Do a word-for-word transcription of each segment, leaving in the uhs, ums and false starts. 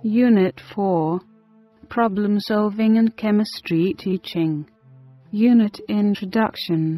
Unit four. Problem Solving and Chemistry Teaching. Unit Introduction.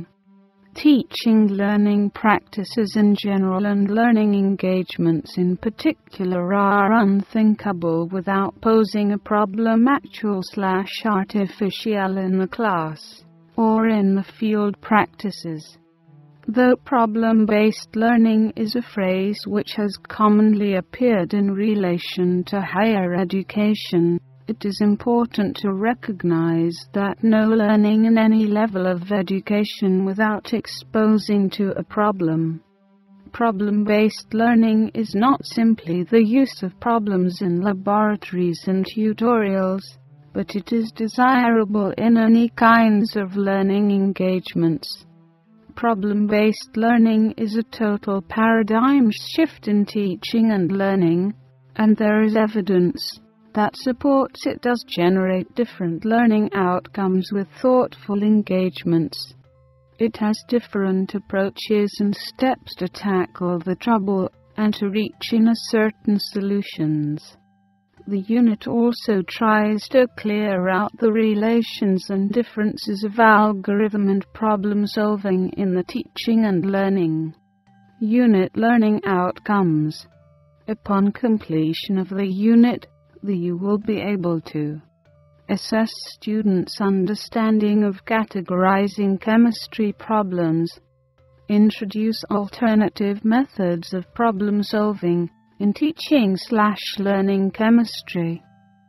Teaching learning practices in general and learning engagements in particular are unthinkable without posing a problem actual slash artificial in the class or in the field practices. Though problem-based learning is a phrase which has commonly appeared in relation to higher education, it is important to recognize that no learning in any level of education without exposing to a problem. Problem-based learning is not simply the use of problems in laboratories and tutorials, but it is desirable in any kinds of learning engagements. Problem-based learning is a total paradigm shift in teaching and learning, and there is evidence that supports it does generate different learning outcomes with thoughtful engagements. It has different approaches and steps to tackle the trouble and to reach in a certain solutions. The unit also tries to clear out the relations and differences of algorithm and problem solving in the teaching and learning. Unit Learning Outcomes. Upon completion of the unit, the you will be able to assess students' understanding of categorizing chemistry problems, introduce alternative methods of problem solving in teaching slash learning chemistry,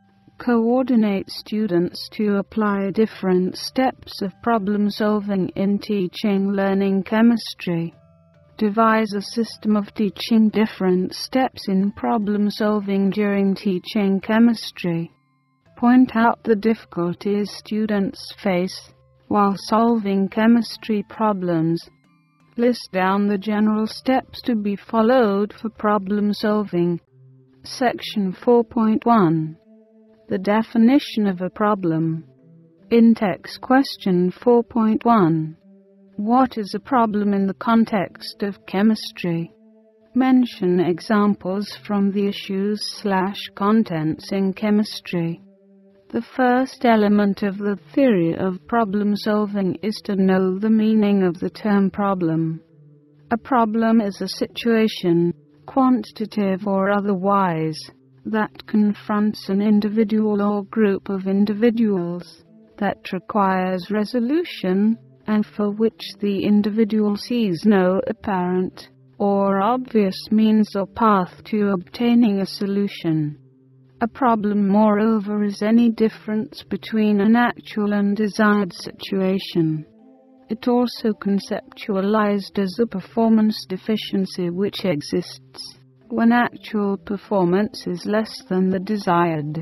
coordinate students to apply different steps of problem solving in teaching learning chemistry, devise a system of teaching different steps in problem solving during teaching chemistry, point out the difficulties students face while solving chemistry problems, list down the general steps to be followed for problem solving. Section four point one. The definition of a problem. In-text question four point one. What is a problem in the context of chemistry? Mention examples from the issues slash contents in chemistry. The first element of the theory of problem solving is to know the meaning of the term problem. A problem is a situation, quantitative or otherwise, that confronts an individual or group of individuals, that requires resolution, and for which the individual sees no apparent or obvious means or path to obtaining a solution. A problem, moreover, is any difference between an actual and desired situation. It also conceptualized as a performance deficiency which exists when actual performance is less than the desired.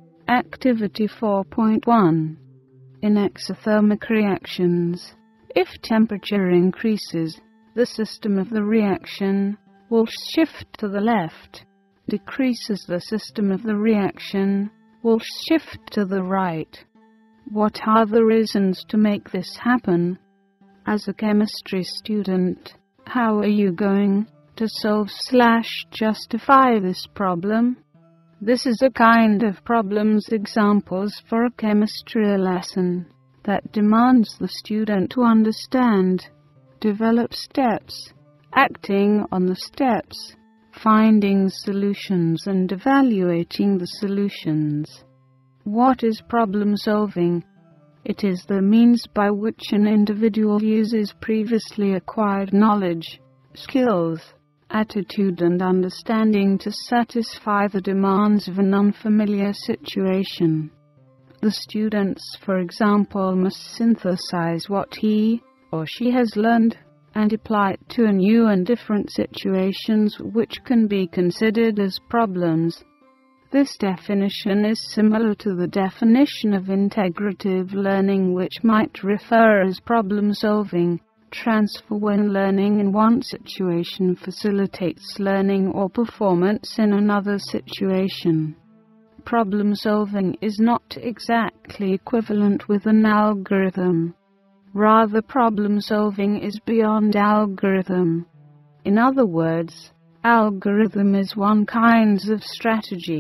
Activity four point one. In exothermic reactions, if temperature increases, the system of the reaction will shift to the left. Decreases, the system of the reaction will shift to the right. What are the reasons to make this happen? As a chemistry student, how are you going to solve slash justify this problem? This is a kind of problems examples for a chemistry lesson that demands the student to understand, develop steps, acting on the steps, finding solutions and evaluating the solutions. What is problem solving? It is the means by which an individual uses previously acquired knowledge, skills, attitude and understanding to satisfy the demands of an unfamiliar situation. The students, for example, must synthesize what he or she has learned and apply it to a new and different situations which can be considered as problems. This definition is similar to the definition of integrative learning, which might refer as problem solving, transfer when learning in one situation facilitates learning or performance in another situation. Problem solving is not exactly equivalent with an algorithm. Rather, problem solving is beyond algorithm. In other words, algorithm is one kind of strategy,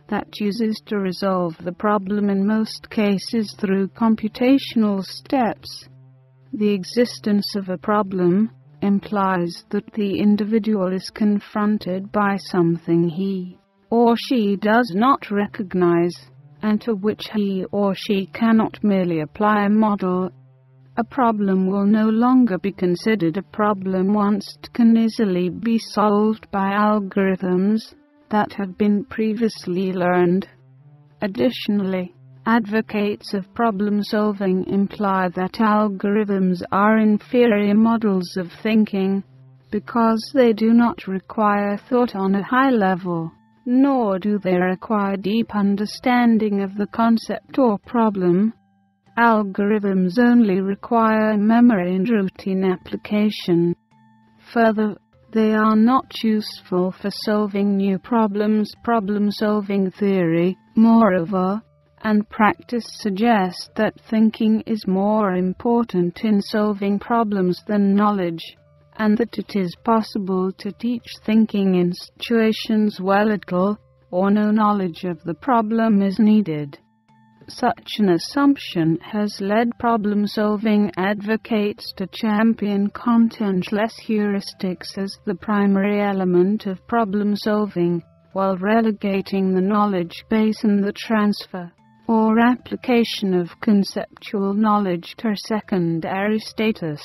that uses to resolve the problem in most cases through computational steps. The existence of a problem implies that the individual is confronted by something he or she does not recognize, and to which he or she cannot merely apply a model. A problem will no longer be considered a problem once it can easily be solved by algorithms that have been previously learned. Additionally, advocates of problem solving imply that algorithms are inferior models of thinking because they do not require thought on a high level, nor do they require deep understanding of the concept or problem. Algorithms only require memory and routine application. Further, they are not useful for solving new problems. Problem-solving theory, moreover, and practice suggest that thinking is more important in solving problems than knowledge, and that it is possible to teach thinking in situations where little or no knowledge of the problem is needed. Such an assumption has led problem-solving advocates to champion content-less heuristics as the primary element of problem-solving, while relegating the knowledge base and the transfer or application of conceptual knowledge to secondary status.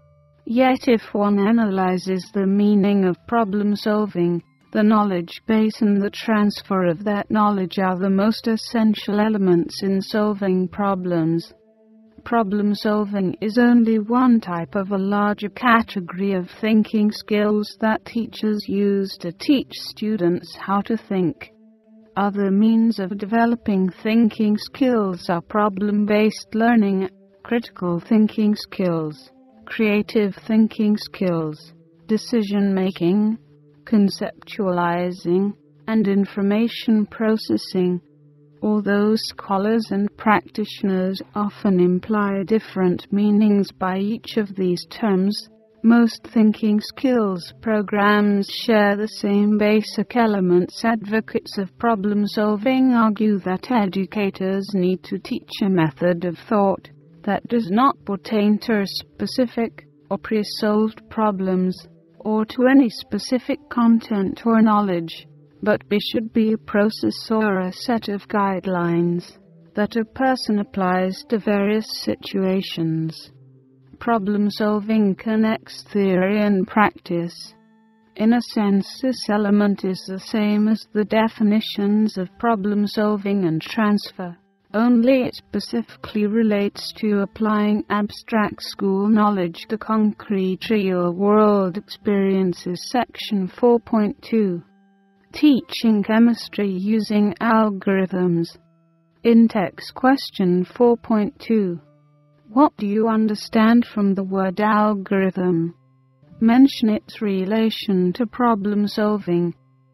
Yet if one analyzes the meaning of problem-solving, the knowledge base and the transfer of that knowledge are the most essential elements in solving problems. Problem-solving is only one type of a larger category of thinking skills that teachers use to teach students how to think. Other means of developing thinking skills are problem-based learning, critical thinking skills, creative thinking skills, decision-making, conceptualizing, and information processing. Although scholars and practitioners often imply different meanings by each of these terms, most thinking skills programs share the same basic elements. Advocates of problem-solving argue that educators need to teach a method of thought that does not pertain to specific or pre-solved problems, or to any specific content or knowledge, but it should be a process or a set of guidelines that a person applies to various situations. Problem-solving connects theory and practice. In a sense, this element is the same as the definitions of problem-solving and transfer, only it specifically relates to applying abstract school knowledge to concrete real-world experiences. Section four point two. Teaching chemistry using algorithms. In-text question four point two. What do you understand from the word algorithm? Mention its relation to problem-solving.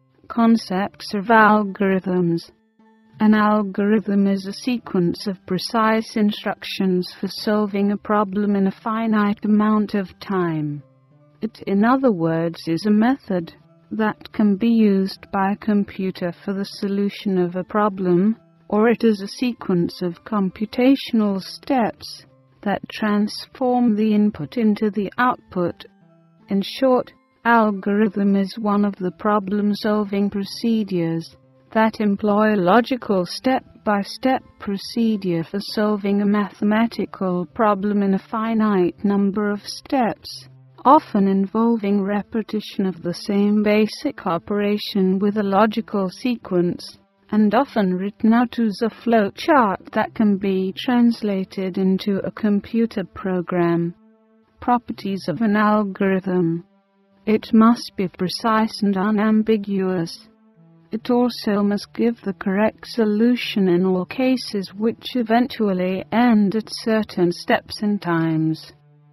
Concepts of algorithms. An algorithm is a sequence of precise instructions for solving a problem in a finite amount of time. It, in other words, is a method that can be used by a computer for the solution of a problem, or it is a sequence of computational steps that transform the input into the output. In short, algorithm is one of the problem-solving procedures that employ a logical step-by-step procedure for solving a mathematical problem in a finite number of steps, often involving repetition of the same basic operation with a logical sequence, and often written out as a flowchart that can be translated into a computer program. Properties of an algorithm. It must be precise and unambiguous. It also must give the correct solution in all cases, which eventually end at certain steps and times.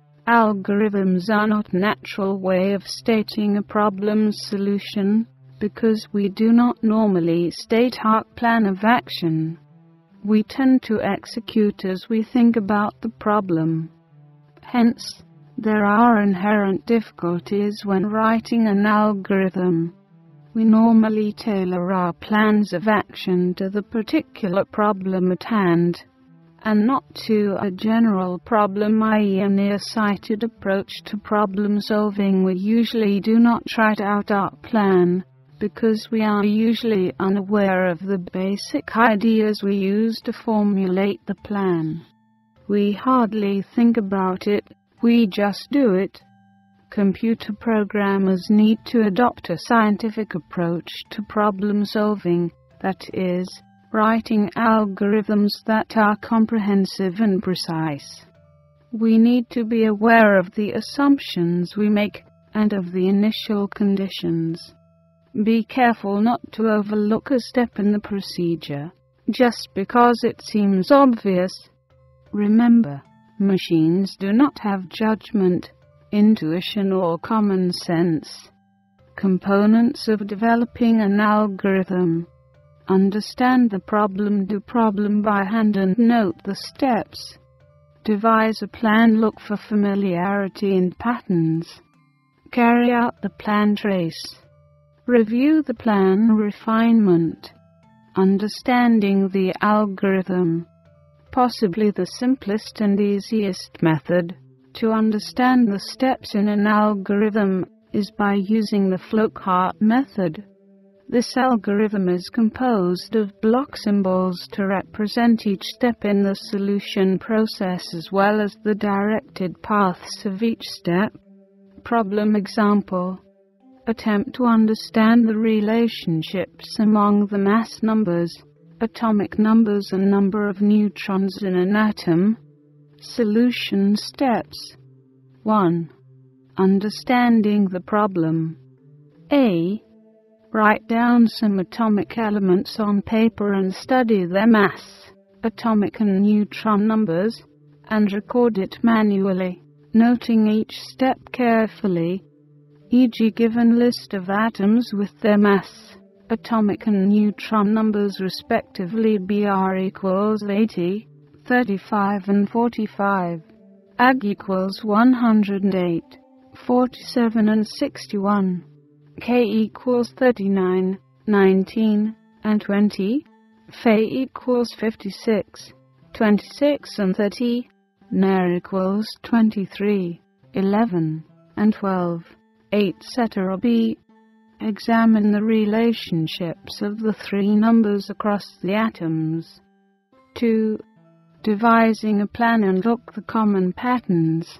Algorithms are not a natural way of stating a problem's solution, because we do not normally state our plan of action. We tend to execute as we think about the problem. Hence, there are inherent difficulties when writing an algorithm. We normally tailor our plans of action to the particular problem at hand, and not to a general problem, that is a near-sighted approach to problem solving. We usually do not write out our plan, because we are usually unaware of the basic ideas we use to formulate the plan. We hardly think about it, we just do it. Computer programmers need to adopt a scientific approach to problem solving, that is, writing algorithms that are comprehensive and precise. We need to be aware of the assumptions we make and of the initial conditions. Be careful not to overlook a step in the procedure, just because it seems obvious. Remember, machines do not have judgment, intuition or common sense. Components of developing an algorithm. Understand the problem, do problem by hand and note the steps. Devise a plan, look for familiarity and patterns. Carry out the plan, trace. Review the plan, refinement. Understanding the algorithm. Possibly the simplest and easiest method to understand the steps in an algorithm is by using the flowchart method. This algorithm is composed of block symbols to represent each step in the solution process as well as the directed paths of each step. Problem example. Attempt to understand the relationships among the mass numbers, atomic numbers and number of neutrons in an atom. Solution steps. one. Understanding the problem. A. Write down some atomic elements on paper and study their mass, atomic and neutron numbers, and record it manually, noting each step carefully. for example, given list of atoms with their mass, atomic and neutron numbers respectively Br equals eighty, thirty-five and forty-five. Ag equals one hundred eight, forty-seven and sixty-one. K equals thirty-nine, nineteen, and twenty. Fe equals fifty-six, twenty-six and thirty. Ner equals twenty-three, eleven, and twelve, et cetera. B. Examine the relationships of the three numbers across the atoms. two. Devising a plan and look the common patterns.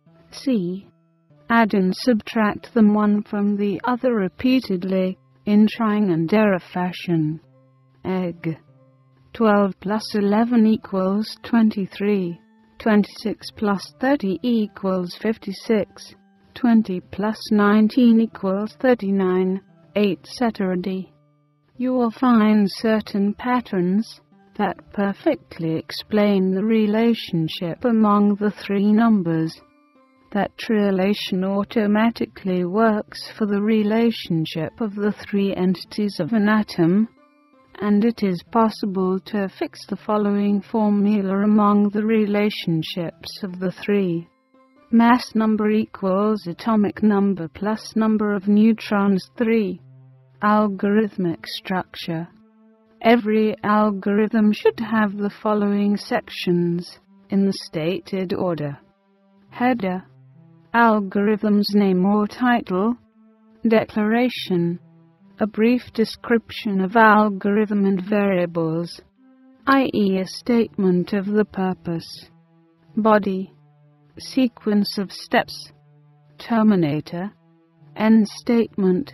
C. Add and subtract them one from the other repeatedly, in trying and error fashion. Egg. twelve plus eleven equals twenty-three. twenty-six plus thirty equals fifty-six. twenty plus nineteen equals thirty-nine, et cetera. D. You will find certain patterns that perfectly explain the relationship among the three numbers. That relation automatically works for the relationship of the three entities of an atom, and it is possible to fix the following formula among the relationships of the three. Mass number equals atomic number plus number of neutrons three. Algorithmic structure. Every algorithm should have the following sections, in the stated order. Header. Algorithm's name or title. Declaration. A brief description of algorithm and variables, that is a statement of the purpose. Body. Sequence of steps. Terminator. End statement.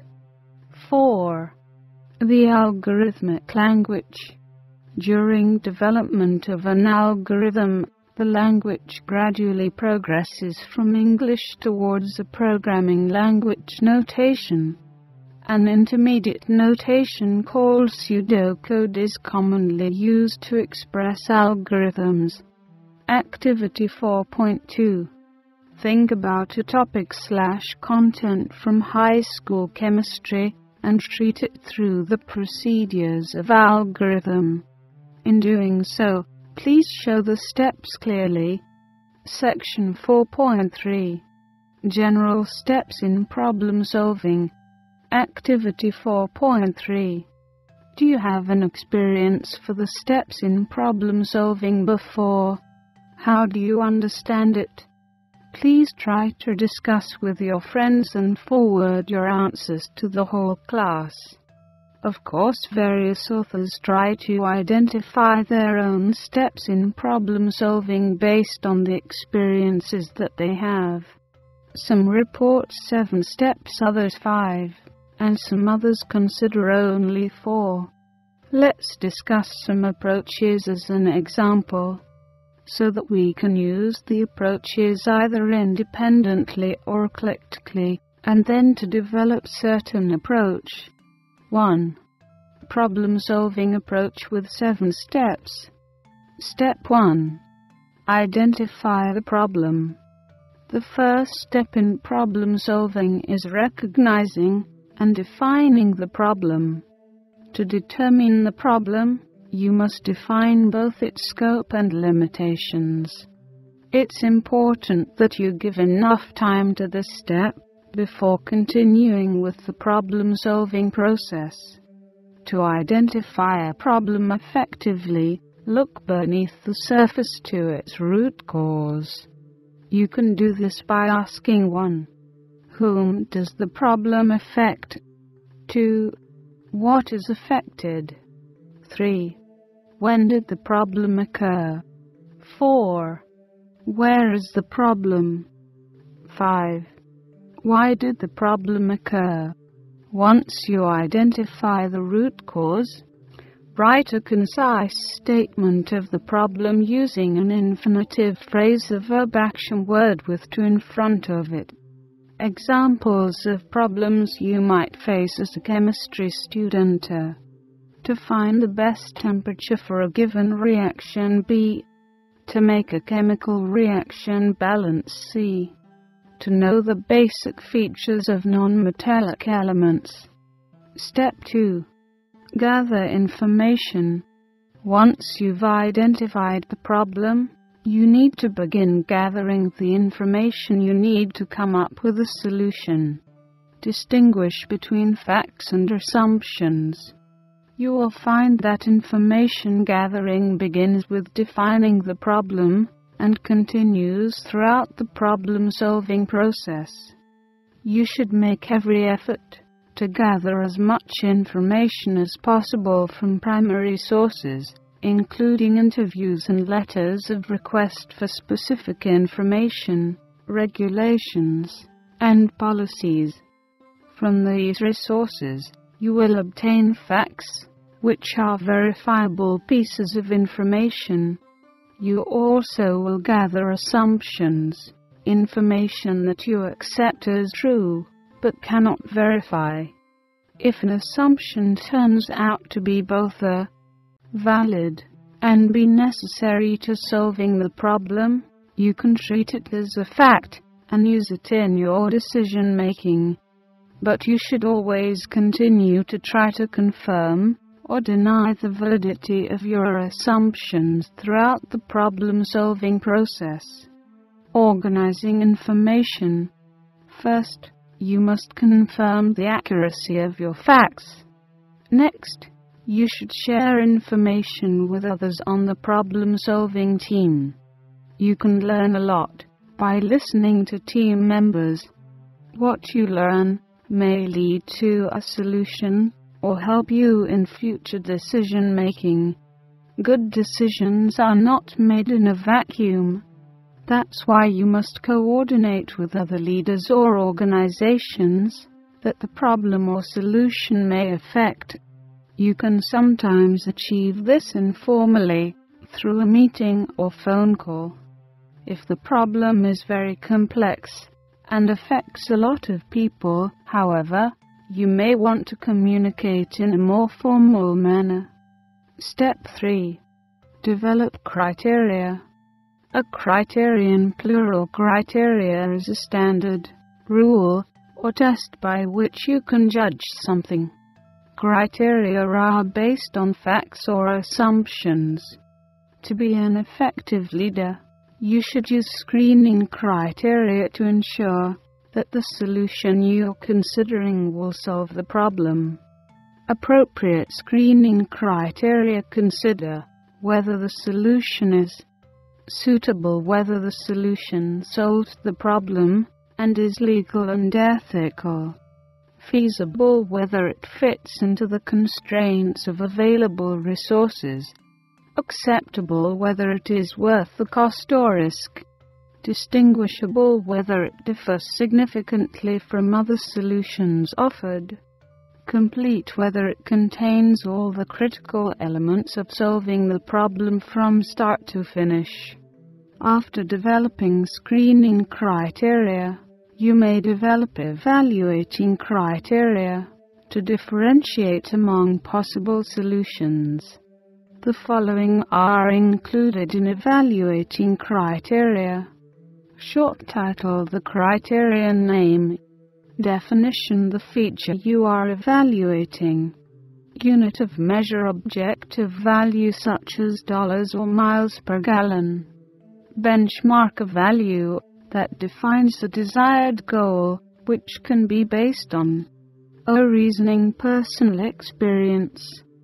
four. The algorithmic language. During development of an algorithm, the language gradually progresses from English towards a programming language notation. An intermediate notation called pseudocode is commonly used to express algorithms. Activity four point two. Think about a topic slash content from high school chemistry and treat it through the procedures of algorithm. In doing so, please show the steps clearly. Section four point three. General steps in problem solving. Activity four point three. Do you have an experience for the steps in problem solving before? How do you understand it? Please try to discuss with your friends and forward your answers to the whole class. Of course, various authors try to identify their own steps in problem solving based on the experiences that they have. Some report seven steps, others five, and some others consider only four. Let's discuss some approaches as an example, so that we can use the approaches either independently or eclectically, and then to develop certain approach. one. Problem-solving approach with seven steps. Step one. Identify the problem. The first step in problem-solving is recognizing and defining the problem. To determine the problem, you must define both its scope and limitations. It's important that you give enough time to this step before continuing with the problem-solving process. To identify a problem effectively, look beneath the surface to its root cause. You can do this by asking one. Whom does the problem affect? two. What is affected? three. When did the problem occur? four. Where is the problem? five. Why did the problem occur? Once you identify the root cause, write a concise statement of the problem using an infinitive phrase, a verb action word with to in front of it. Examples of problems you might face as a chemistry student are: to find the best temperature for a given reaction B, to make a chemical reaction balance C, to know the basic features of non-metallic elements. Step two. Gather information. Once you've identified the problem, you need to begin gathering the information you need to come up with a solution. Distinguish between facts and assumptions. You will find that information gathering begins with defining the problem and continues throughout the problem-solving process. You should make every effort to gather as much information as possible from primary sources, including interviews and letters of request for specific information, regulations, and policies. From these resources, you will obtain facts, which are verifiable pieces of information. You also will gather assumptions, information that you accept as true, but cannot verify. If an assumption turns out to be both a valid and be necessary to solving the problem, you can treat it as a fact and use it in your decision-making. But you should always continue to try to confirm or deny the validity of your assumptions throughout the problem-solving process. Organizing information. First, you must confirm the accuracy of your facts. Next, you should share information with others on the problem-solving team. You can learn a lot by listening to team members. What you learn may lead to a solution or help you in future decision-making. Good decisions are not made in a vacuum. That's why you must coordinate with other leaders or organizations that the problem or solution may affect. You can sometimes achieve this informally through a meeting or phone call. If the problem is very complex and affects a lot of people, however, you may want to communicate in a more formal manner. Step three. Develop criteria. A criterion, plural criteria, is a standard, rule, or test by which you can judge something. Criteria are based on facts or assumptions. To be an effective leader, you should use screening criteria to ensure that the solution you're considering will solve the problem. Appropriate screening criteria: consider whether the solution is suitable, whether the solution solves the problem and is legal and ethical, feasible, whether it fits into the constraints of available resources, acceptable, whether it is worth the cost or risk, distinguishable, whether it differs significantly from other solutions offered, complete, whether it contains all the critical elements of solving the problem from start to finish. After developing screening criteria, you may develop evaluating criteria to differentiate among possible solutions. The following are included in evaluating criteria. Short title: the criterion name. Definition: the feature you are evaluating. Unit of measure: objective value such as dollars or miles per gallon. Benchmark: a value that defines the desired goal, which can be based on O. reasoning, personal experience,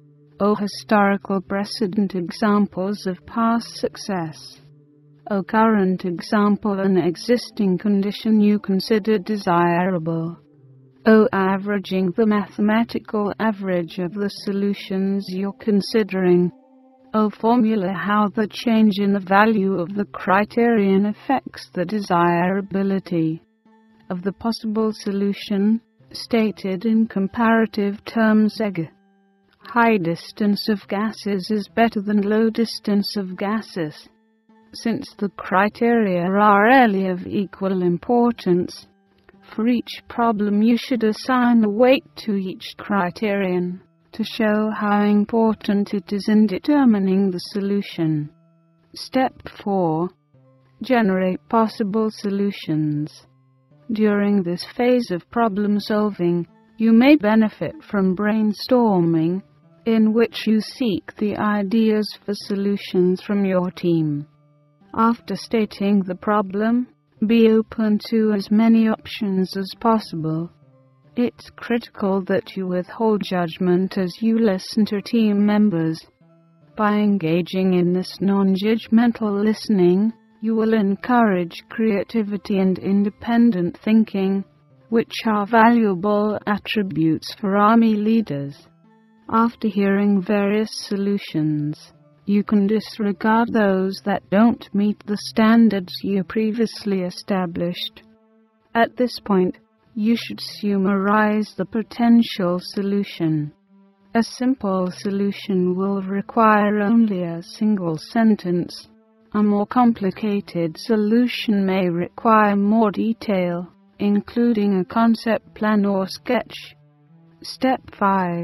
O. historical precedent, examples of past success, O. current example, an existing condition you consider desirable, O. averaging, the mathematical average of the solutions you're considering, O. formula, how the change in the value of the criterion affects the desirability of the possible solution, stated in comparative terms. E G. High distance of gases is better than low distance of gases. Since the criteria are rarely of equal importance, for each problem you should assign a weight to each criterion to show how important it is in determining the solution. Step four. Generate possible solutions. During this phase of problem solving, you may benefit from brainstorming, in which you seek the ideas for solutions from your team. After stating the problem, be open to as many options as possible. It's critical that you withhold judgment as you listen to team members. By engaging in this non-judgmental listening, you will encourage creativity and independent thinking, which are valuable attributes for Army leaders. After hearing various solutions, you can disregard those that don't meet the standards you previously established. At this point, you should summarize the potential solution. A simple solution will require only a single sentence. A more complicated solution may require more detail, including a concept plan or sketch. Step five.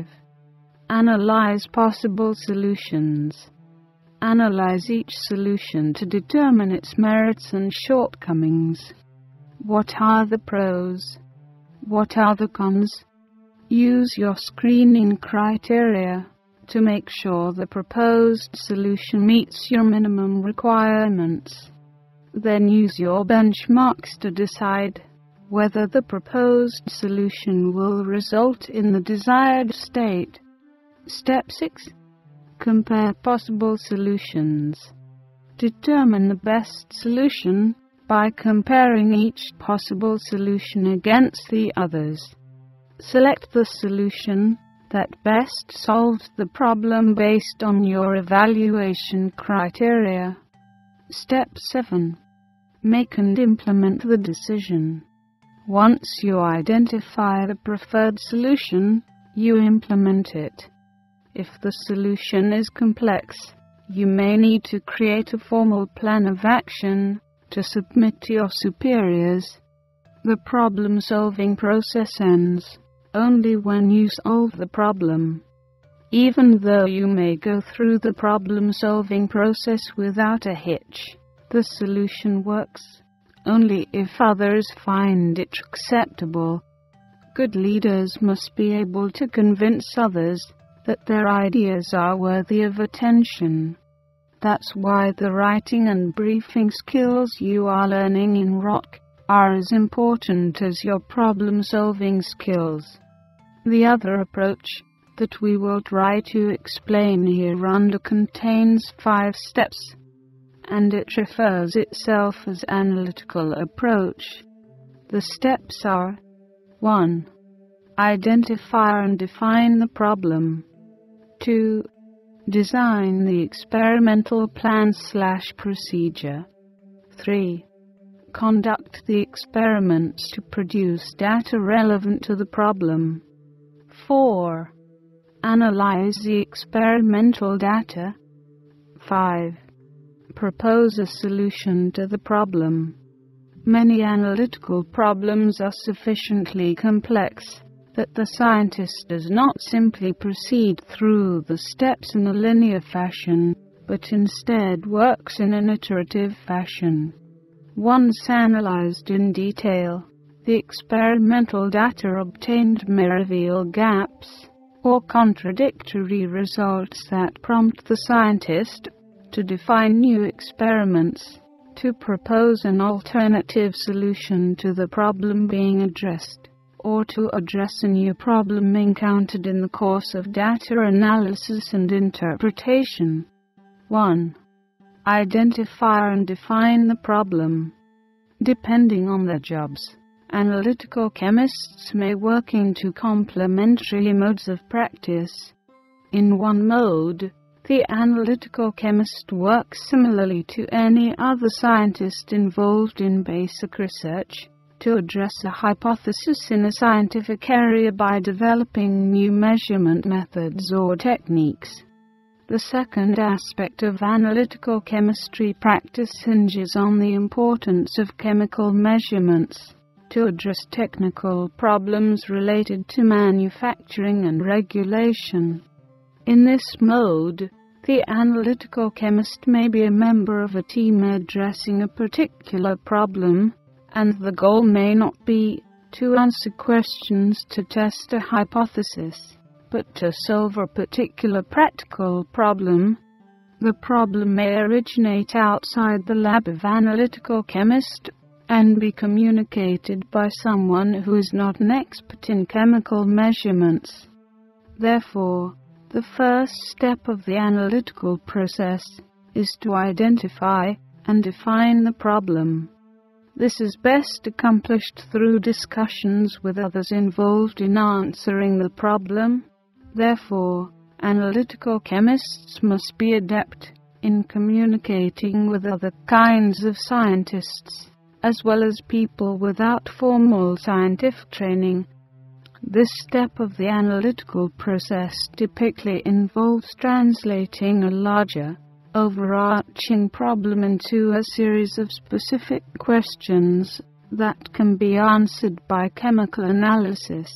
Analyze possible solutions. Analyze each solution to determine its merits and shortcomings. What are the pros? What are the cons? Use your screening criteria to make sure the proposed solution meets your minimum requirements. Then use your benchmarks to decide whether the proposed solution will result in the desired state. Step six. Compare possible solutions. Determine the best solution by comparing each possible solution against the others. Select the solution that best solves the problem based on your evaluation criteria. Step seven. Make and implement the decision. Once you identify the preferred solution, you implement it. If the solution is complex, you may need to create a formal plan of action to submit to your superiors. The problem-solving process ends only when you solve the problem. Even though you may go through the problem-solving process without a hitch, the solution works only if others find it acceptable. Good leaders must be able to convince others that their ideas are worthy of attention. That's why the writing and briefing skills you are learning in R O C are as important as your problem-solving skills. The other approach that we will try to explain here under contains five steps, and it refers itself as analytical approach. The steps are: one. Identify and define the problem. two. Design the experimental plan slash procedure. three. Conduct the experiments to produce data relevant to the problem. four. Analyze the experimental data. five. Propose a solution to the problem. Many analytical problems are sufficiently complex that the scientist does not simply proceed through the steps in a linear fashion, but instead works in an iterative fashion. Once analyzed in detail, the experimental data obtained may reveal gaps or contradictory results that prompt the scientist to define new experiments, to propose an alternative solution to the problem being addressed, or to address a new problem encountered in the course of data analysis and interpretation. one. Identify and define the problem. Depending on their jobs, analytical chemists may work into complementary modes of practice. In one mode, the analytical chemist works similarly to any other scientist involved in basic research, to address a hypothesis in a scientific area by developing new measurement methods or techniques. The second aspect of analytical chemistry practice hinges on the importance of chemical measurements to address technical problems related to manufacturing and regulation. In this mode, the analytical chemist may be a member of a team addressing a particular problem, and the goal may not be to answer questions to test a hypothesis, but to solve a particular practical problem. The problem may originate outside the lab of analytical chemist and be communicated by someone who is not an expert in chemical measurements. Therefore, the first step of the analytical process is to identify and define the problem. This is best accomplished through discussions with others involved in answering the problem. Therefore, analytical chemists must be adept in communicating with other kinds of scientists, as well as people without formal scientific training. This step of the analytical process typically involves translating a larger, overarching problem into a series of specific questions that can be answered by chemical analysis.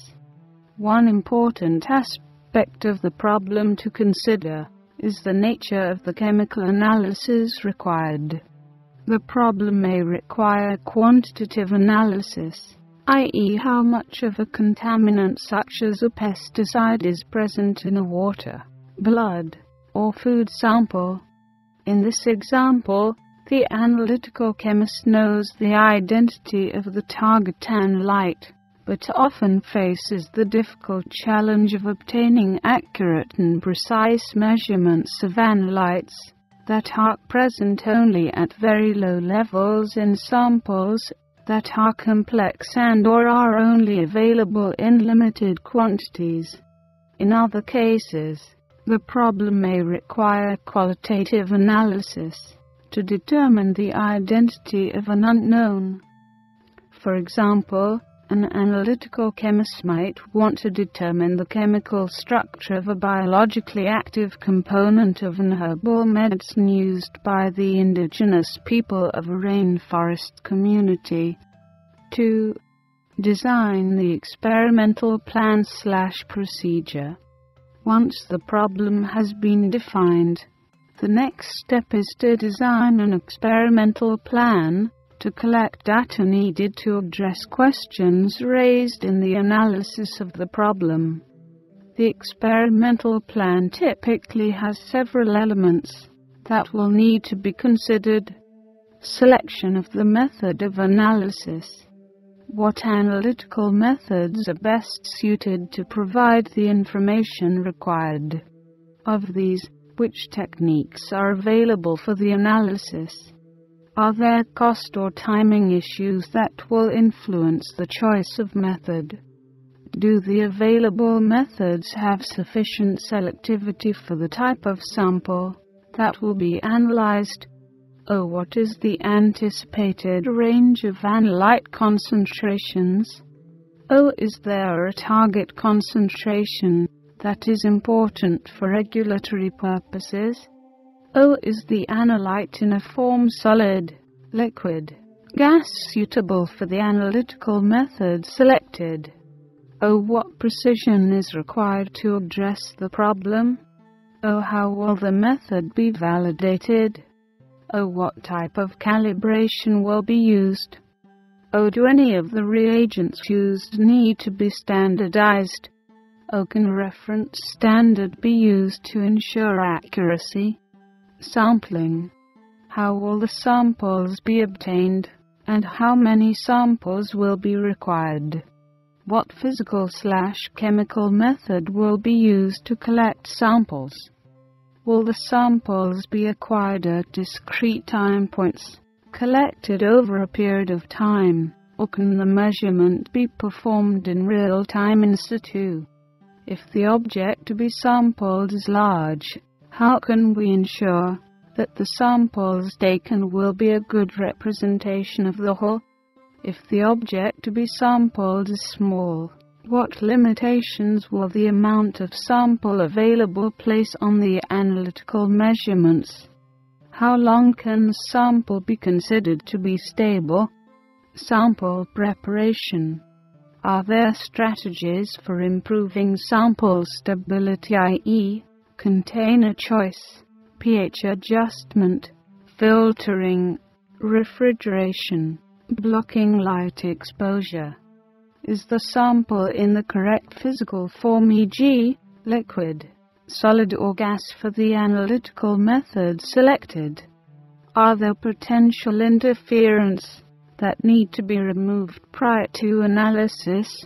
One important aspect of the problem to consider is the nature of the chemical analysis required. The problem may require quantitative analysis, that is how much of a contaminant such as a pesticide is present in a water, blood, or food sample. In this example, the analytical chemist knows the identity of the target analyte, but often faces the difficult challenge of obtaining accurate and precise measurements of analytes that are present only at very low levels in samples that are complex and or are only available in limited quantities. In other cases, the problem may require qualitative analysis to determine the identity of an unknown. For example, an analytical chemist might want to determine the chemical structure of a biologically active component of an herbal medicine used by the indigenous people of a rainforest community. two. Design the experimental plan slash procedure. Once the problem has been defined, the next step is to design an experimental plan to collect data needed to address questions raised in the analysis of the problem. The experimental plan typically has several elements that will need to be considered. Selection of the method of analysis. What analytical methods are best suited to provide the information required? Of these, which techniques are available for the analysis? Are there cost or timing issues that will influence the choice of method? Do the available methods have sufficient selectivity for the type of sample that will be analyzed? Oh, what is the anticipated range of analyte concentrations? Oh, is there a target concentration that is important for regulatory purposes? Oh, is the analyte in a form solid, liquid, gas suitable for the analytical method selected? Oh, what precision is required to address the problem? Oh, how will the method be validated? Oh, what type of calibration will be used? Oh, do any of the reagents used need to be standardized? Oh, can a reference standard be used to ensure accuracy? Sampling. How will the samples be obtained, and how many samples will be required? What physical slash chemical method will be used to collect samples? Will the samples be acquired at discrete time points, collected over a period of time, or can the measurement be performed in real time in situ? If the object to be sampled is large, how can we ensure that the samples taken will be a good representation of the whole? If the object to be sampled is small, what limitations will the amount of sample available place on the analytical measurements? How long can the sample be considered to be stable? Sample preparation. Are there strategies for improving sample stability, that is, container choice, pH adjustment, filtering, refrigeration, blocking light exposure? Is the sample in the correct physical form, for example, liquid, solid or gas for the analytical method selected? Are there potential interference that need to be removed prior to analysis?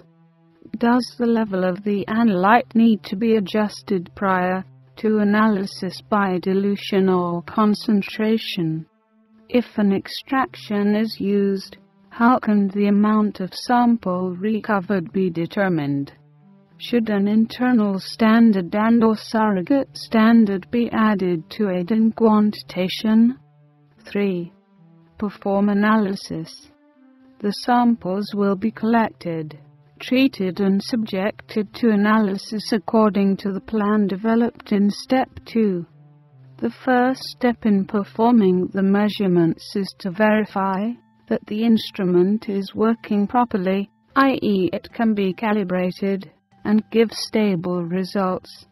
Does the level of the analyte need to be adjusted prior to analysis by dilution or concentration? If an extraction is used, how can the amount of sample recovered be determined? Should an internal standard and or surrogate standard be added to aid in quantitation? three. Perform analysis. The samples will be collected, treated and subjected to analysis according to the plan developed in Step two. The first step in performing the measurements is to verify that the instrument is working properly, that is it can be calibrated and give stable results.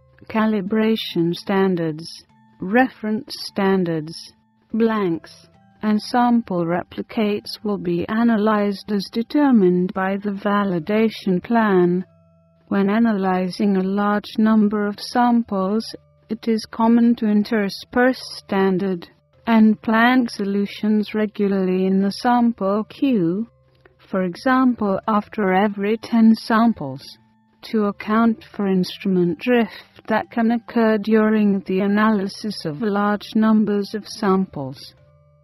Calibration standards, reference standards, blanks, and sample replicates will be analyzed as determined by the validation plan. When analyzing a large number of samples, it is common to intersperse standard and planned solutions regularly in the sample queue, for example after every ten samples, to account for instrument drift that can occur during the analysis of large numbers of samples.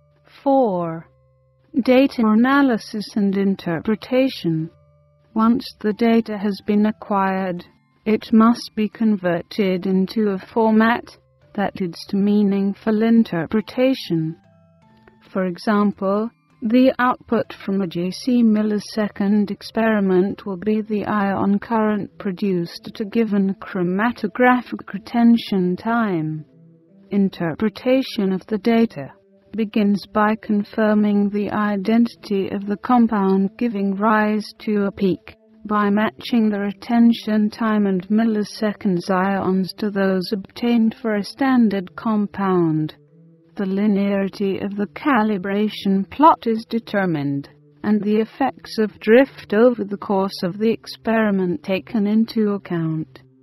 four. Data analysis and interpretation. Once the data has been acquired, it must be converted into a format that leads to meaningful interpretation. For example, the output from a J C millisecond experiment will be the ion current produced at a given chromatographic retention time. Interpretation of the data begins by confirming the identity of the compound giving rise to a peak, by matching the retention time and milliseconds ions to those obtained for a standard compound. The linearity of the calibration plot is determined, and the effects of drift over the course of the experiment taken into account.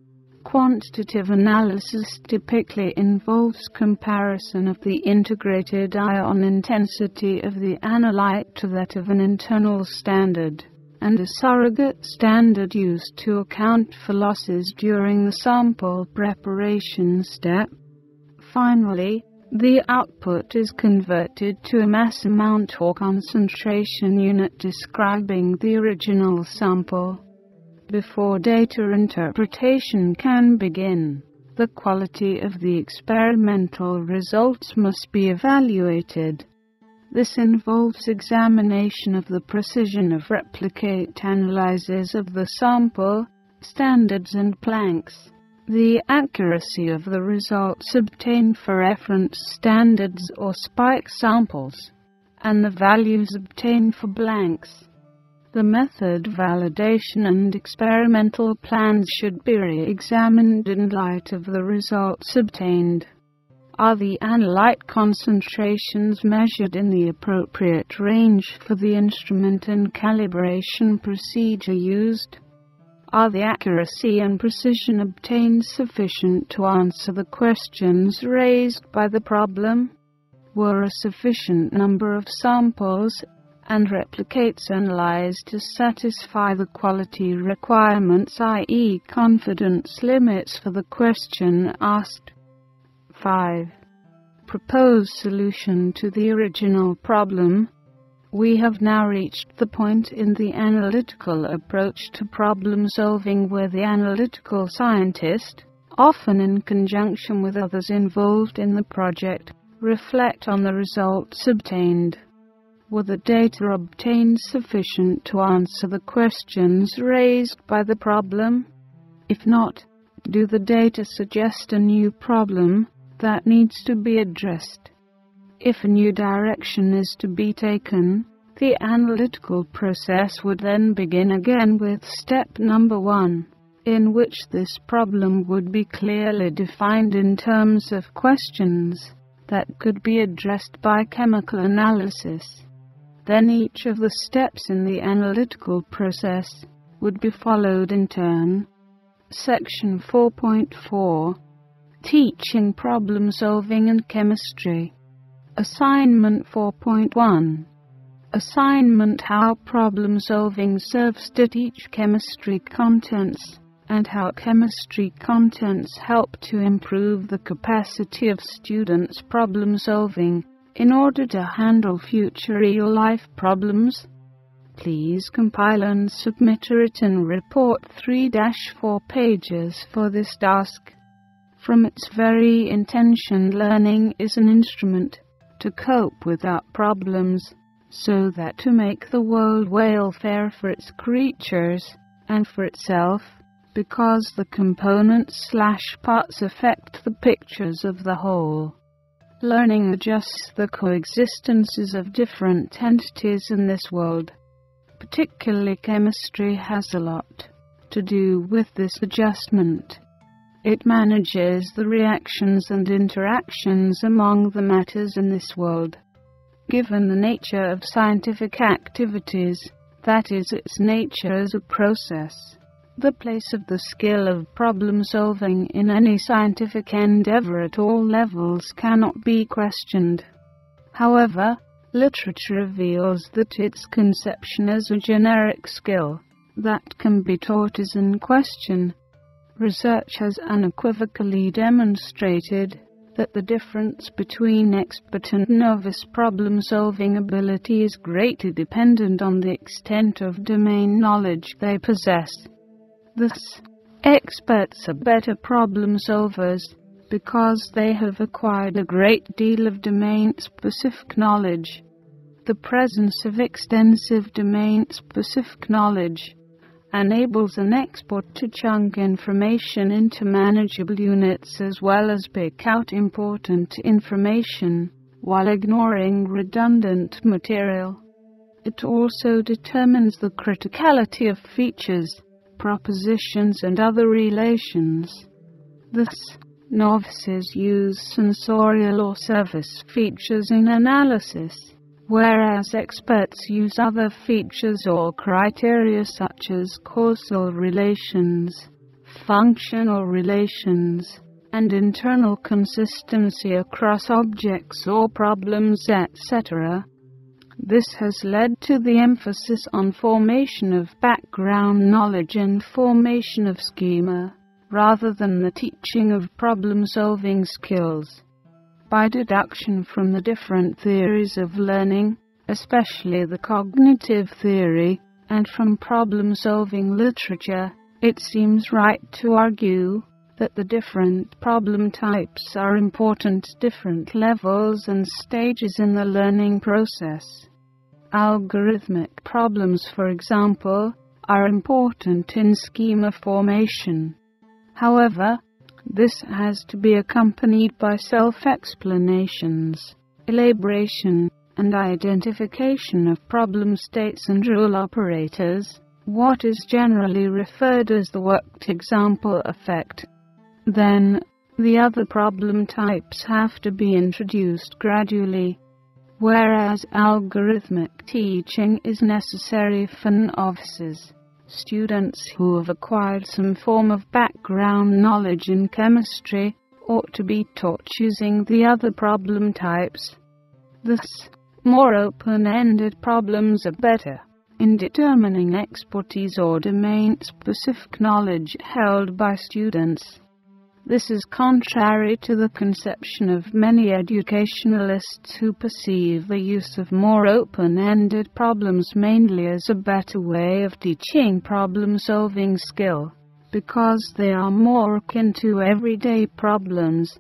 Quantitative analysis typically involves comparison of the integrated ion intensity of the analyte to that of an internal standard, and a surrogate standard used to account for losses during the sample preparation step. Finally, the output is converted to a mass amount or concentration unit describing the original sample. Before data interpretation can begin, the quality of the experimental results must be evaluated. This involves examination of the precision of replicate analyses of the sample, standards and blanks, the accuracy of the results obtained for reference standards or spike samples, and the values obtained for blanks. The method validation and experimental plans should be re-examined in light of the results obtained. Are the analyte concentrations measured in the appropriate range for the instrument and calibration procedure used? Are the accuracy and precision obtained sufficient to answer the questions raised by the problem? Were a sufficient number of samples and replicates analyzed to satisfy the quality requirements, that is confidence limits for the question asked? five. Proposed solution to the original problem. We have now reached the point in the analytical approach to problem solving where the analytical scientist, often in conjunction with others involved in the project, reflect on the results obtained. Were the data obtained sufficient to answer the questions raised by the problem? If not, do the data suggest a new problem that needs to be addressed? If a new direction is to be taken, the analytical process would then begin again with step number one, in which this problem would be clearly defined in terms of questions that could be addressed by chemical analysis. Then each of the steps in the analytical process would be followed in turn. Section four point four. Teaching Problem Solving in Chemistry. Assignment four point one. Assignment: how problem solving serves to teach chemistry contents, and how chemistry contents help to improve the capacity of students' problem solving in order to handle future real-life problems. Please compile and submit a written report three to four pages for this task. From its very intention, learning is an instrument to cope with our problems, so that to make the world welfare for its creatures and for itself, because the components slash parts affect the pictures of the whole. Learning adjusts the coexistences of different entities in this world. Particularly chemistry has a lot to do with this adjustment. It manages the reactions and interactions among the matters in this world. Given the nature of scientific activities, that is, its nature as a process, the place of the skill of problem-solving in any scientific endeavor at all levels cannot be questioned. However, literature reveals that its conception as a generic skill that can be taught is in question. Research has unequivocally demonstrated that the difference between expert and novice problem-solving ability is greatly dependent on the extent of domain knowledge they possess. Thus, experts are better problem solvers because they have acquired a great deal of domain-specific knowledge. The presence of extensive domain-specific knowledge enables an expert to chunk information into manageable units as well as pick out important information while ignoring redundant material. It also determines the criticality of features, propositions and other relations. Thus, novices use sensorial or service features in analysis, whereas experts use other features or criteria such as causal relations, functional relations, and internal consistency across objects or problems, et cetera. This has led to the emphasis on formation of background knowledge and formation of schema, rather than the teaching of problem-solving skills. By deduction from the different theories of learning, especially the cognitive theory, and from problem-solving literature, it seems right to argue that the different problem types are important at different levels and stages in the learning process. Algorithmic problems, for example, are important in schema formation. However, this has to be accompanied by self-explanations, elaboration, and identification of problem states and rule operators, what is generally referred as the worked example effect. Then, the other problem types have to be introduced gradually, whereas algorithmic teaching is necessary for novices. Students who have acquired some form of background knowledge in chemistry ought to be taught using the other problem types. Thus, more open-ended problems are better in determining expertise or domain-specific knowledge held by students. This is contrary to the conception of many educationalists who perceive the use of more open-ended problems mainly as a better way of teaching problem-solving skill, because they are more akin to everyday problems.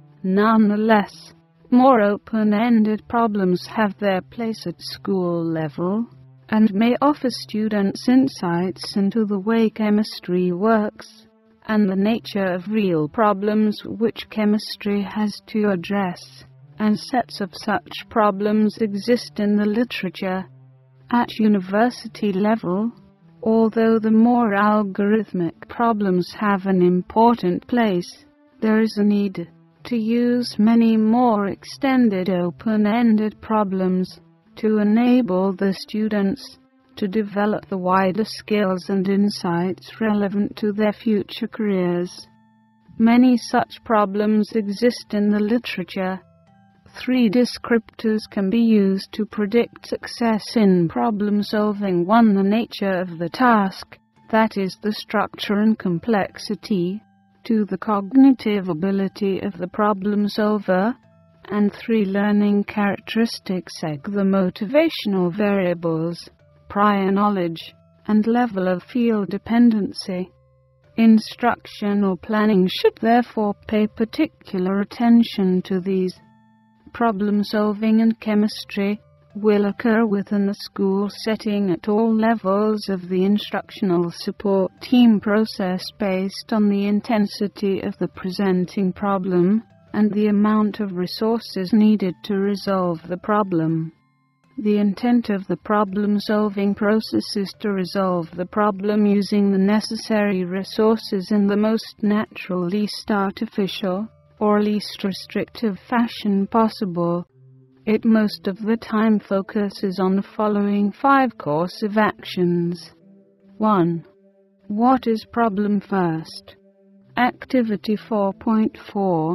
Nonetheless, more open-ended problems have their place at school level, and may offer students insights into the way chemistry works, and the nature of real problems which chemistry has to address, and sets of such problems exist in the literature. At university level, although the more algorithmic problems have an important place, there is a need to use many more extended open-ended problems to enable the students to develop the wider skills and insights relevant to their future careers. Many such problems exist in the literature. Three descriptors can be used to predict success in problem solving. One, the nature of the task, that is, the structure and complexity. Two, the cognitive ability of the problem solver. And three, learning characteristics, like the motivational variables, prior knowledge, and level of field dependency. Instructional planning should therefore pay particular attention to these. Problem solving in chemistry will occur within the school setting at all levels of the instructional support team process based on the intensity of the presenting problem and the amount of resources needed to resolve the problem. The intent of the problem-solving process is to resolve the problem using the necessary resources in the most natural, least artificial, or least restrictive fashion possible. It most of the time focuses on the following five course of actions. one. What is problem first? Activity four point four.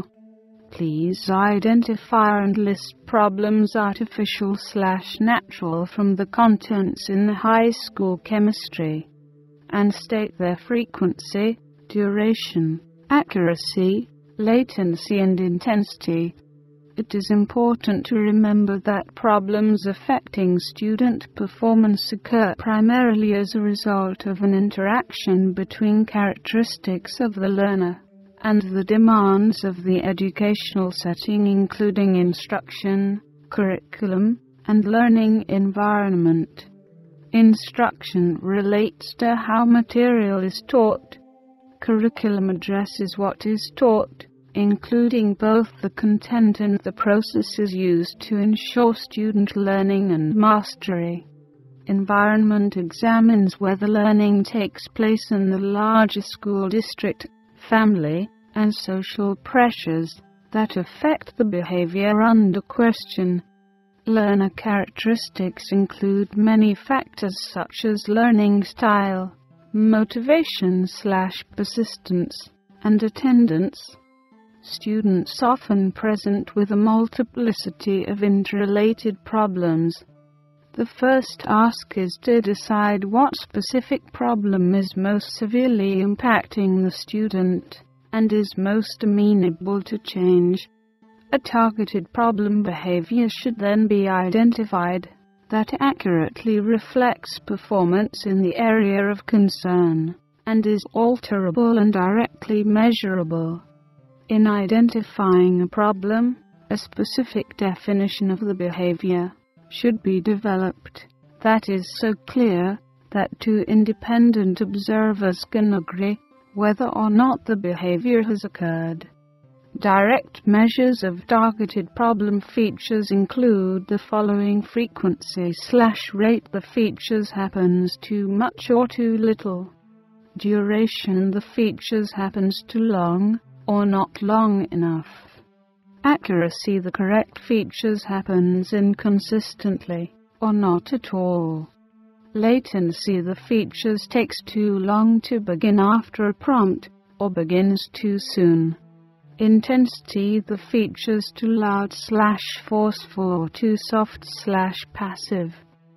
Please identify and list problems artificial slash natural from the contents in the high school chemistry, and state their frequency, duration, accuracy, latency and intensity. It is important to remember that problems affecting student performance occur primarily as a result of an interaction between characteristics of the learner and the demands of the educational setting, including instruction, curriculum, and learning environment. Instruction relates to how material is taught. Curriculum addresses what is taught, including both the content and the processes used to ensure student learning and mastery. Environment examines whether learning takes place in the larger school district, family, and social pressures that affect the behavior under question. Learner characteristics include many factors such as learning style, motivation slash persistence, and attendance. Students often present with a multiplicity of interrelated problems. The first task is to decide what specific problem is most severely impacting the student and is most amenable to change. A targeted problem behavior should then be identified that accurately reflects performance in the area of concern and is alterable and directly measurable. In identifying a problem, a specific definition of the behavior should be developed that is so clear that two independent observers can agree whether or not the behavior has occurred. Direct measures of targeted problem features include the following: frequency slash rate the features happens too much or too little, duration the features happens too long or not long enough, accuracy the correct features happens inconsistently or not at all, latency the features takes too long to begin after a prompt or begins too soon, intensity the features too loud slash forceful or too soft slash passive,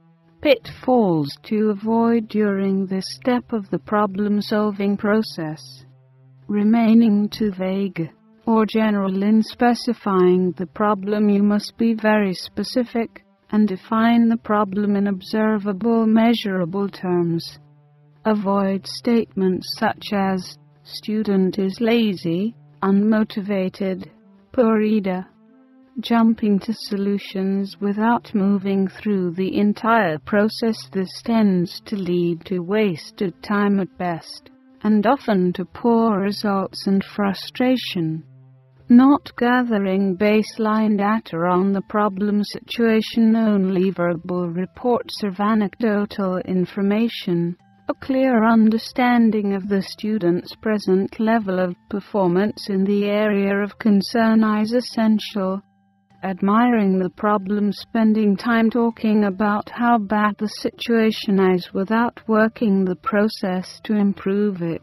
pitfalls to avoid during this step of the problem-solving process, remaining too vague or general in specifying the problem. You must be very specific and define the problem in observable, measurable terms. Avoid statements such as student is lazy, unmotivated, poor reader. Jumping to solutions without moving through the entire process, this tends to lead to wasted time at best, and often to poor results and frustration. Not gathering baseline data on the problem situation, only verbal reports of anecdotal information. A clear understanding of the student's present level of performance in the area of concern is essential. Admiring the problem, spending time talking about how bad the situation is without working the process to improve it.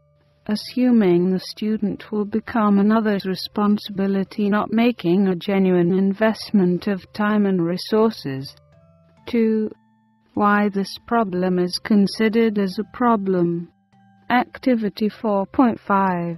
Assuming the student will become another's responsibility, not making a genuine investment of time and resources. two. Why this problem is considered as a problem. Activity four point five.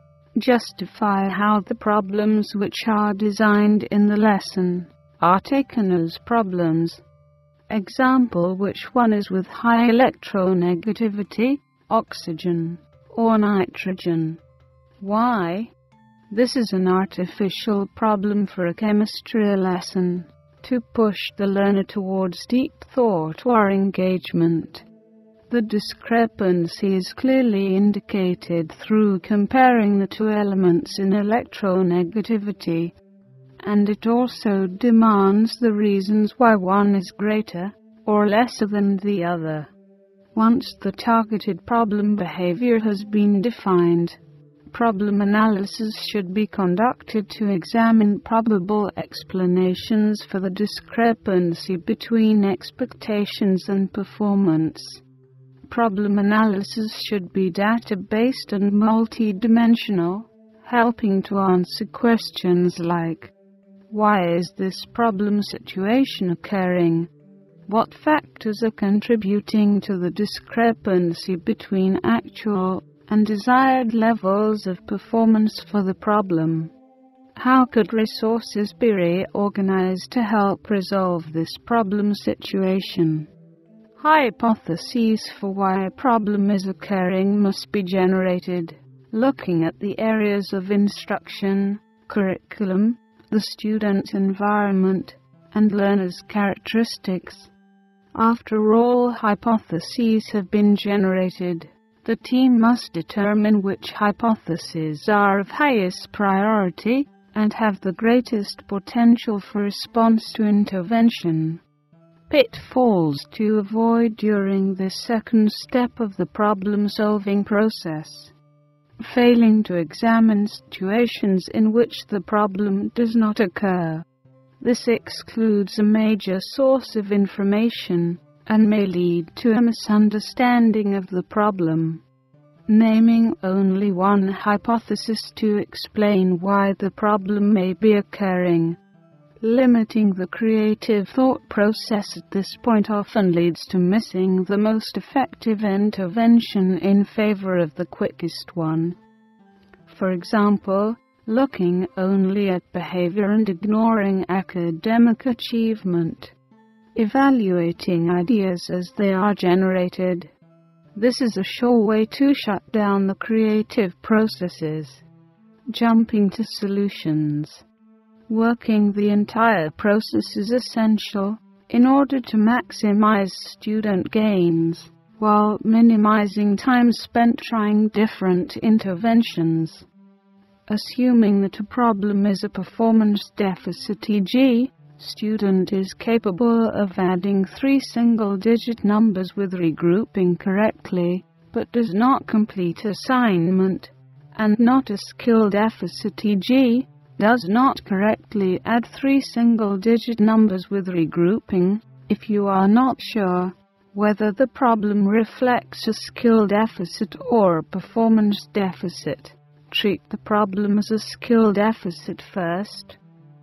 Justify how the problems which are designed in the lesson are taken as problems. Example: which one is with high electronegativity, oxygen or nitrogen? Why? This is an artificial problem for a chemistry lesson to push the learner towards deep thought or engagement. The discrepancy is clearly indicated through comparing the two elements in electronegativity, and it also demands the reasons why one is greater or lesser than the other. Once the targeted problem behavior has been defined, problem analysis should be conducted to examine probable explanations for the discrepancy between expectations and performance. Problem analysis should be data-based and multi-dimensional, helping to answer questions like: why is this problem situation occurring? What factors are contributing to the discrepancy between actual and desired levels of performance for the problem? How could resources be reorganized to help resolve this problem situation? Hypotheses for why a problem is occurring must be generated, looking at the areas of instruction, curriculum, the student's environment, and learner's characteristics. After all hypotheses have been generated, the team must determine which hypotheses are of highest priority and have the greatest potential for response to intervention. Pitfalls to avoid during this second step of the problem-solving process. Failing to examine situations in which the problem does not occur. This excludes a major source of information and may lead to a misunderstanding of the problem. Naming only one hypothesis to explain why the problem may be occurring. Limiting the creative thought process at this point often leads to missing the most effective intervention in favor of the quickest one. For example, looking only at behavior and ignoring academic achievement. Evaluating ideas as they are generated. This is a sure way to shut down the creative processes. Jumping to solutions. Working the entire process is essential in order to maximize student gains, while minimizing time spent trying different interventions. Assuming that a problem is a performance deficit, for example, student is capable of adding three single-digit numbers with regrouping correctly, but does not complete assignment, and not a skill deficit, for example, does not correctly add three single-digit numbers with regrouping. If you are not sure whether the problem reflects a skill deficit or a performance deficit, treat the problem as a skill deficit first.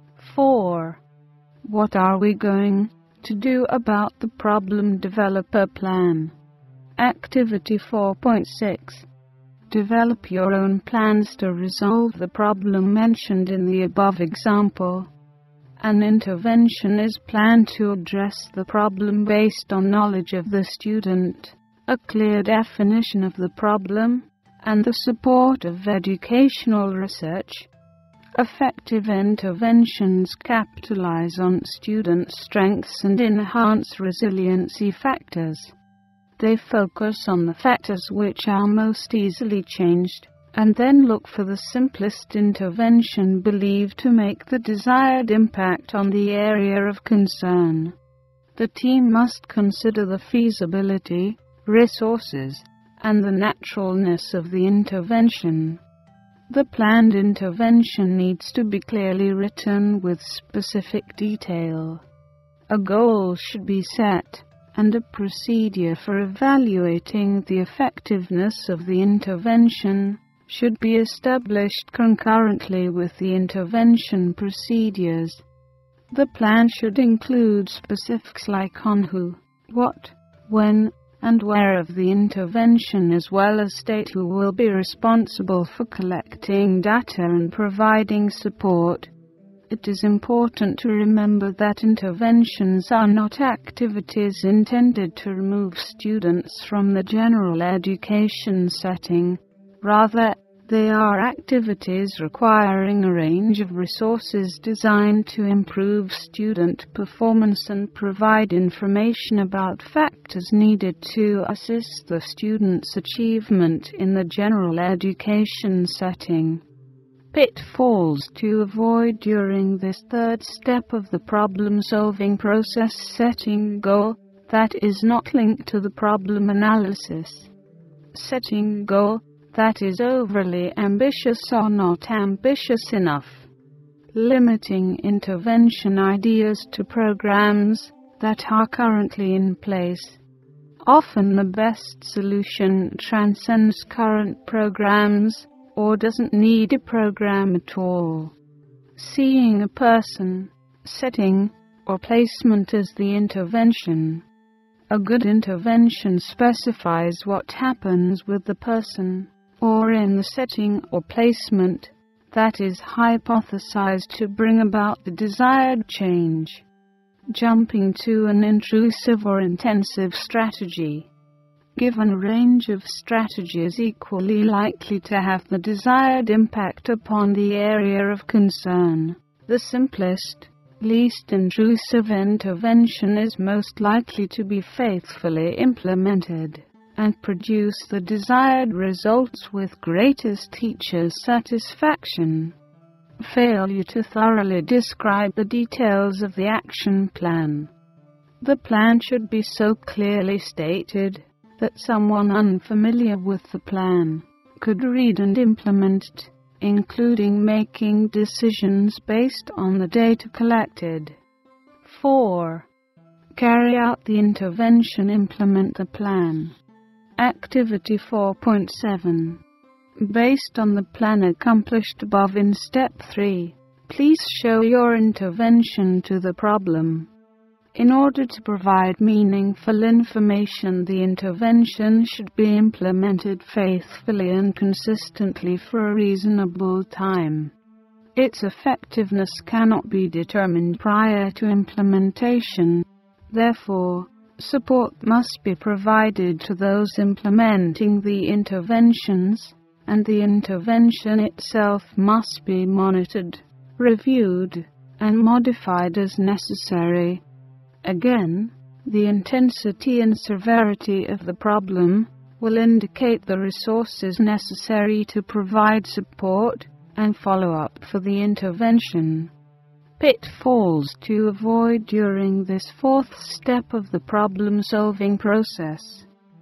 four. What are we going to do about the problem? Developer plan. Activity four point six. Develop your own plans to resolve the problem mentioned in the above example. An intervention is planned to address the problem based on knowledge of the student, a clear definition of the problem, and the support of educational research. Effective interventions capitalize on student strengths and enhance resiliency factors. They focus on the factors which are most easily changed, and then look for the simplest intervention believed to make the desired impact on the area of concern. The team must consider the feasibility, resources, and the naturalness of the intervention. The planned intervention needs to be clearly written with specific detail. A goal should be set, and a procedure for evaluating the effectiveness of the intervention should be established concurrently with the intervention procedures. The plan should include specifics like on who, what, when, and where of the intervention, as well as state who will be responsible for collecting data and providing support. It is important to remember that interventions are not activities intended to remove students from the general education setting. Rather, they are activities requiring a range of resources designed to improve student performance and provide information about factors needed to assist the student's achievement in the general education setting. Pitfalls to avoid during this third step of the problem-solving process: setting a goal that is not linked to the problem analysis. Setting a goal that is overly ambitious or not ambitious enough. Limiting intervention ideas to programs that are currently in place. Often the best solution transcends current programs or doesn't need a program at all. Seeing a person, setting, or placement as the intervention. A good intervention specifies what happens with the person, or in the setting or placement, that is hypothesized to bring about the desired change. Jumping to an intrusive or intensive strategy. Given a range of strategies equally likely to have the desired impact upon the area of concern, the simplest, least intrusive intervention is most likely to be faithfully implemented and produce the desired results with greatest teacher satisfaction. Failure to thoroughly describe the details of the action plan. The plan should be so clearly stated that someone unfamiliar with the plan could read and implement it, including making decisions based on the data collected. four. carry out the intervention, implement the plan. Activity four point seven. Based on the plan accomplished above in Step three, please show your intervention to the problem. In order to provide meaningful information, the intervention should be implemented faithfully and consistently for a reasonable time. Its effectiveness cannot be determined prior to implementation. Therefore, support must be provided to those implementing the interventions, and the intervention itself must be monitored, reviewed, and modified as necessary. Again, the intensity and severity of the problem will indicate the resources necessary to provide support and follow-up for the intervention. Pitfalls to avoid during this fourth step of the problem-solving process.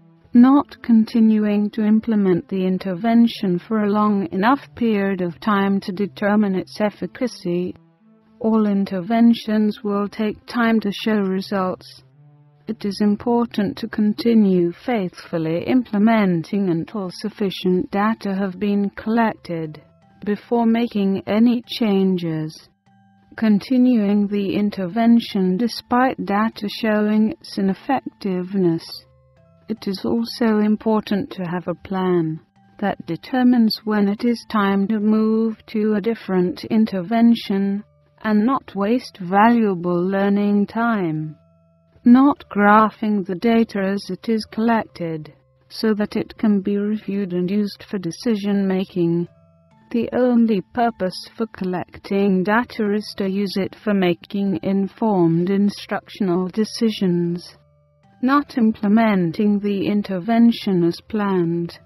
Not continuing to implement the intervention for a long enough period of time to determine its efficacy. All interventions will take time to show results. It is important to continue faithfully implementing until sufficient data have been collected before making any changes. Continuing the intervention despite data showing its ineffectiveness. It is also important to have a plan that determines when it is time to move to a different intervention and not waste valuable learning time. Not graphing the data as it is collected, so that it can be reviewed and used for decision-making. The only purpose for collecting data is to use it for making informed instructional decisions, not implementing the intervention as planned.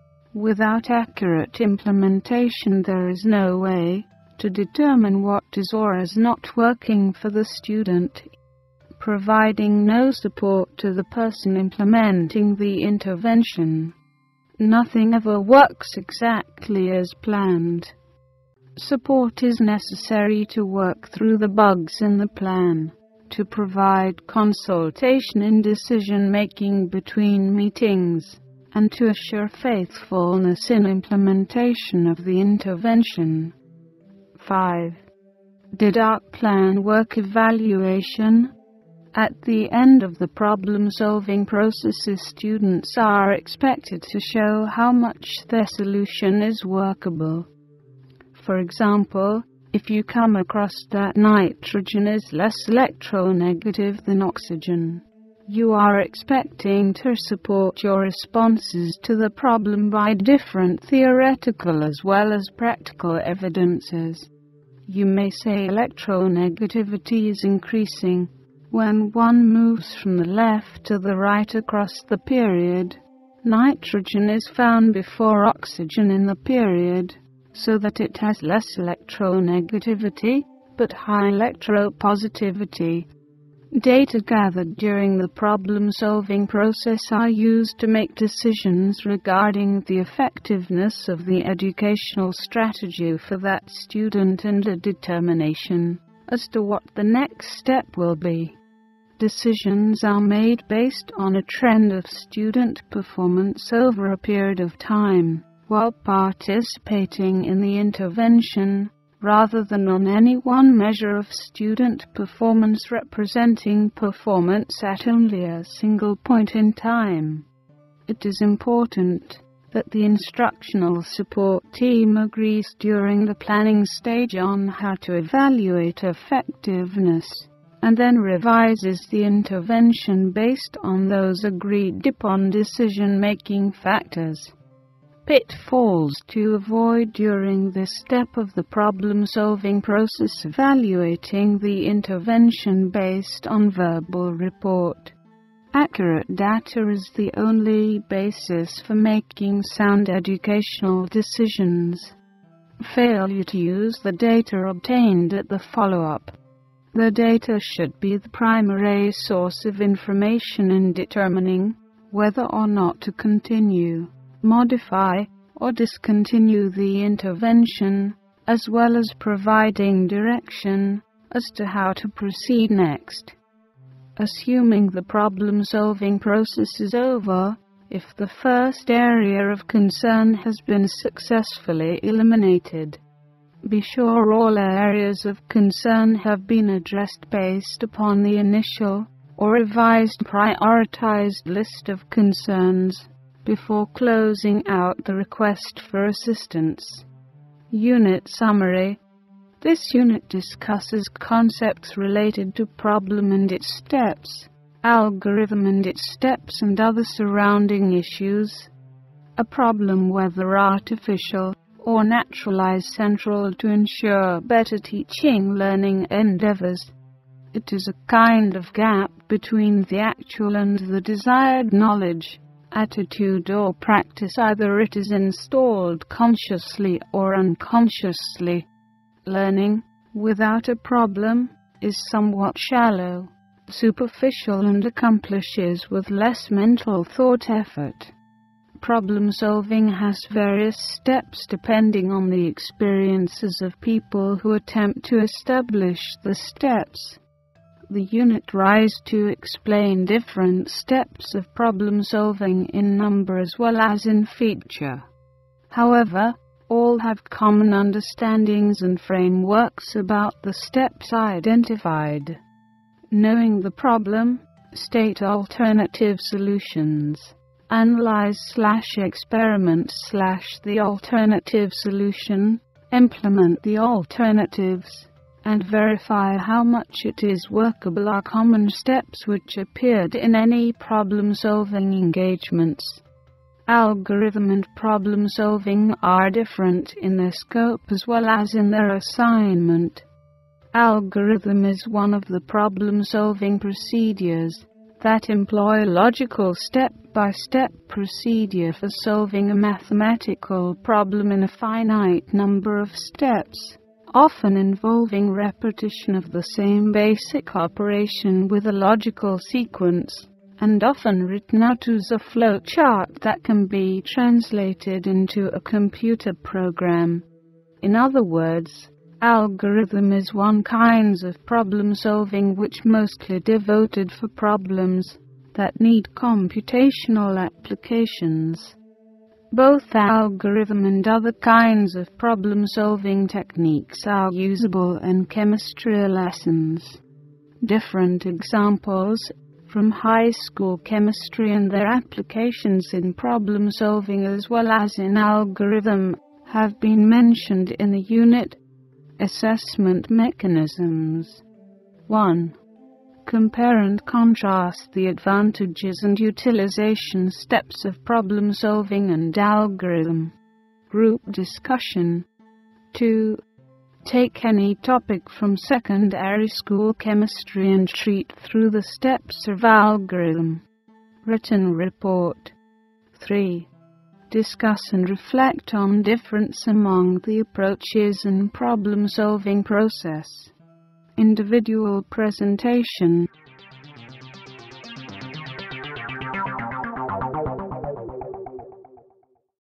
Without accurate implementation, there is no way to determine what is or is not working for the student. Providing no support to the person implementing the intervention, nothing ever works exactly as planned. Support is necessary to work through the bugs in the plan, to provide consultation in decision-making between meetings, and to assure faithfulness in implementation of the intervention. five. Did our plan work evaluation? At the end of the problem-solving processes, students are expected to show how much their solution is workable. For example, if you come across that nitrogen is less electronegative than oxygen, you are expecting to support your responses to the problem by different theoretical as well as practical evidences. You may say electronegativity is increasing when one moves from the left to the right across the period. Nitrogen is found before oxygen in the period, so that it has less electronegativity, but high electropositivity. Data gathered during the problem-solving process are used to make decisions regarding the effectiveness of the educational strategy for that student and a determination as to what the next step will be. Decisions are made based on a trend of student performance over a period of time, while participating in the intervention, rather than on any one measure of student performance representing performance at only a single point in time. It is important that the instructional support team agrees during the planning stage on how to evaluate effectiveness, and then revises the intervention based on those agreed-upon decision-making factors. Pitfalls to avoid during this step of the problem-solving process: evaluating the intervention based on verbal report. Accurate data is the only basis for making sound educational decisions. Failure to use the data obtained at the follow-up. The data should be the primary source of information in determining whether or not to continue, modify, or discontinue the intervention, as well as providing direction as to how to proceed next. assuming the problem-solving process is over, if the first area of concern has been successfully eliminated. Be sure all areas of concern have been addressed based upon the initial or revised prioritized list of concerns before closing out the request for assistance. Unit Summary. This unit discusses concepts related to problem and its steps, algorithm and its steps, and other surrounding issues. A problem, whether artificial or natural, is central to ensure better teaching learning endeavors. It is a kind of gap between the actual and the desired knowledge, attitude or practice. Either it is installed consciously or unconsciously. Learning without a problem is somewhat shallow, superficial, and accomplishes with less mental thought effort. Problem solving has various steps depending on the experiences of people who attempt to establish the steps. The unit tries to explain different steps of problem solving in number as well as in feature. However, all have common understandings and frameworks about the steps identified. Knowing the problem, state alternative solutions. Analyze slash experiment slash the alternative solution, implement the alternatives, and verify how much it is workable are common steps which appeared in any problem-solving engagements. Algorithm and problem-solving are different in their scope as well as in their assignment. Algorithm is one of the problem-solving procedures that employ a logical step-by-step procedure for solving a mathematical problem in a finite number of steps, often involving repetition of the same basic operation with a logical sequence, and often written out as a flowchart that can be translated into a computer program. In other words, algorithm is one kind of problem-solving which mostly devoted for problems that need computational applications. Both algorithm and other kinds of problem-solving techniques are usable in chemistry lessons. Different examples from high school chemistry and their applications in problem-solving as well as in algorithm have been mentioned in the unit. Assessment mechanisms. one. Compare and contrast the advantages and utilization steps of problem-solving and algorithm. Group discussion. two. Take any topic from secondary school chemistry and treat through the steps of algorithm. Written report. three. Discuss and reflect on difference among the approaches in problem-solving process. Individual presentation.